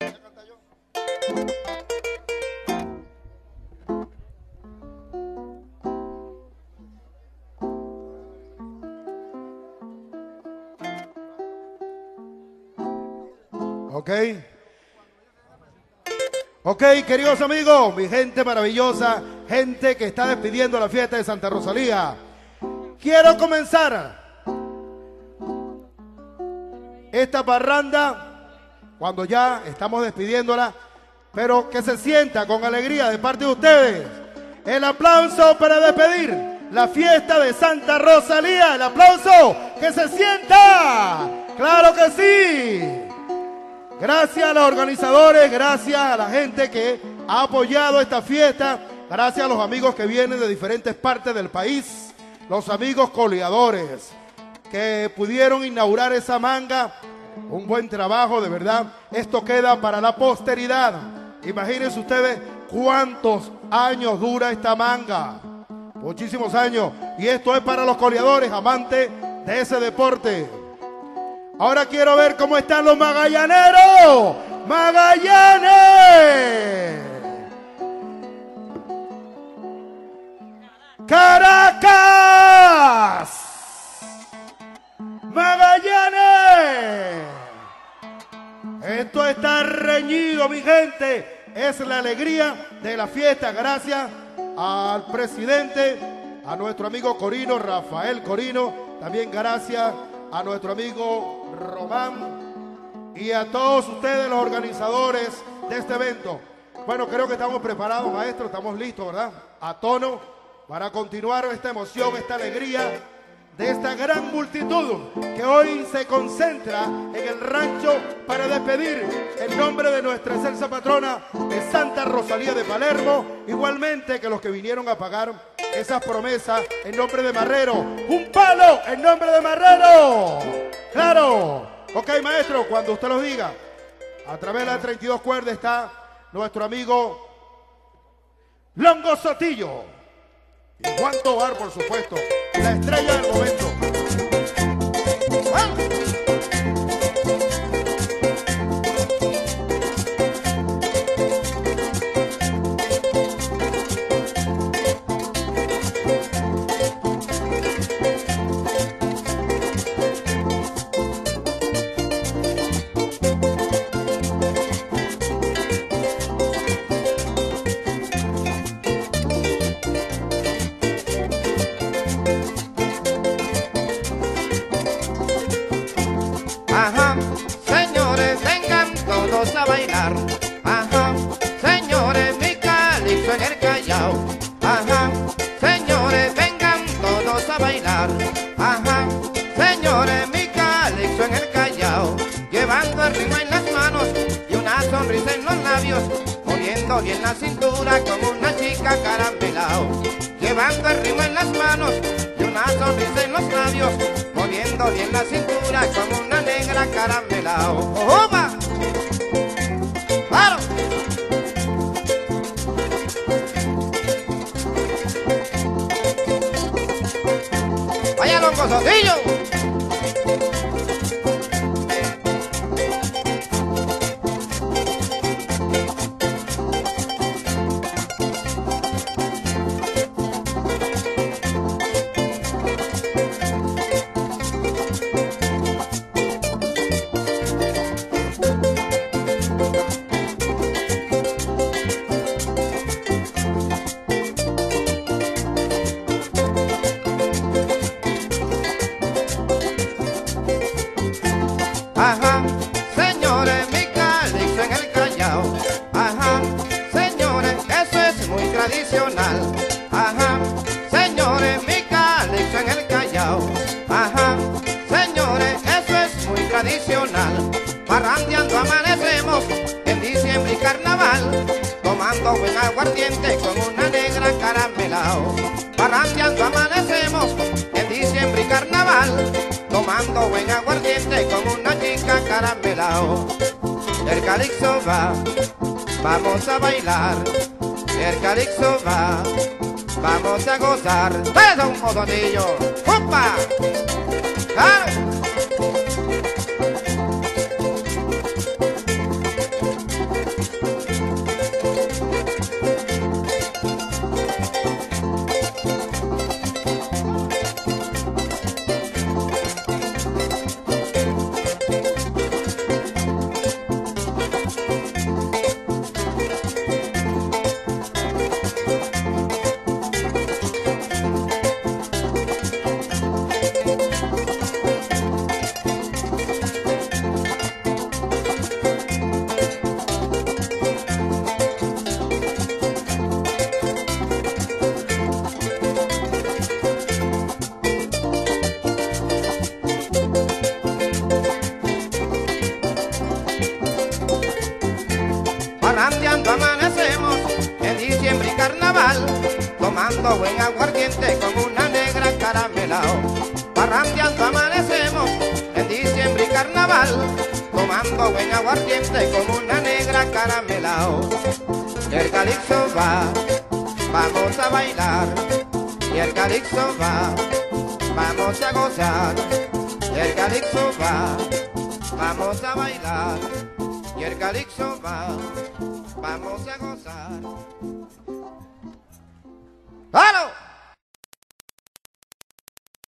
Ok. Ok, queridos amigos, mi gente maravillosa, gente que está despidiendo la fiesta de Santa Rosalía. Quiero comenzar esta parranda cuando ya estamos despidiéndola, pero que se sienta con alegría de parte de ustedes. El aplauso para despedir la fiesta de Santa Rosalía. El aplauso, que se sienta. Claro que sí. Gracias a los organizadores, gracias a la gente que ha apoyado esta fiesta, gracias a los amigos que vienen de diferentes partes del país, los amigos coleadores que pudieron inaugurar esa manga. Un buen trabajo, de verdad. Esto queda para la posteridad. Imagínense ustedes cuántos años dura esta manga. Muchísimos años. Y esto es para los coleadores, amantes de ese deporte. Ahora quiero ver cómo están los magallaneros. ¡Magallanes! ¡Caracas! ¡Magallanes! Esto está reñido, mi gente. Es la alegría de la fiesta. Gracias al presidente, a nuestro amigo Corino, Rafael Corino. También gracias a nuestro amigo Román y a todos ustedes, los organizadores de este evento. Bueno, creo que estamos preparados, maestro, estamos listos, ¿verdad? A tono para continuar esta emoción, esta alegría de esta gran multitud que hoy se concentra en el rancho para despedir en nombre de nuestra excelsa patrona de Santa Rosalía de Palermo, igualmente que los que vinieron a pagar esas promesas en nombre de Marrero. ¡Un palo en nombre de Marrero! ¡Claro! Ok, maestro, cuando usted lo diga. A través de las 32 cuerdas está nuestro amigo Longo Sotillo y Juan Tobar, por supuesto, la estrella del momento. ¡Bueno! Ajá, señores, vengan todos a bailar. Ajá, señores, mi calipso en el Callao. Ajá, señores, vengan todos a bailar. Ajá, señores, mi calipso en el Callao. Llevando el ritmo en las manos y una sonrisa en los labios, moviendo bien la cintura como una chica caramelao. Llevando el ritmo en las manos y una sonrisa en los labios, moviendo bien la cintura como una negra caramelao. ¡Opa! ¡Claro! ¡Vaya Longo Sotillo! Ajá, señores, mi calipso en el Callao. Ajá, señores, eso es muy tradicional. Ajá, señores, mi calipso en el Callao. Ajá, señores, eso es muy tradicional. Parrandeando amanecemos en diciembre y carnaval, tomando buen aguardiente con una negra caramelao. Parrandeando amanecemos en diciembre y carnaval, tomando buen aguardiente con una chica caramelao. El calixto va, vamos a bailar. El calixto va, vamos a gozar. ¡Eso, un motonillo! ¡Opa! ¡Claro! Parrandeando amanecemos en diciembre y carnaval, tomando buen aguardiente con una negra caramelao. Parrandeando amanecemos en diciembre y carnaval, tomando buen aguardiente con una negra caramelao. Y el calixto va, vamos a bailar. Y el calixto va, vamos a gozar. Y el calixto va, vamos a bailar. Y el calixto va, vamos a gozar. ¡Claro!